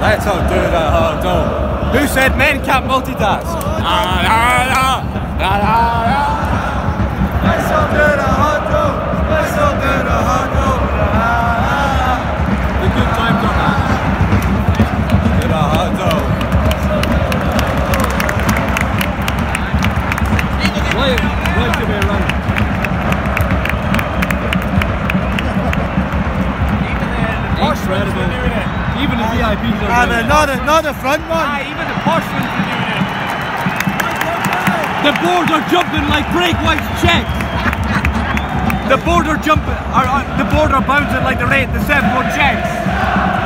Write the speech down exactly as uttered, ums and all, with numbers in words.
Let's all do the huddle. Who said men can't multitask? Ah, la, la, la, la, la. Let's all do the huddle. Let's all do the huddle. The good times are back. Do the huddle. Right, right to be run. Incredible. Even the V I Ps are doing it. Not the, not the front one. Ah, even the posh ones are doing it. The boards are jumping like break-white cheques. The boards are jumping, are, are, the boards are bouncing like the rate, the sevco cheques.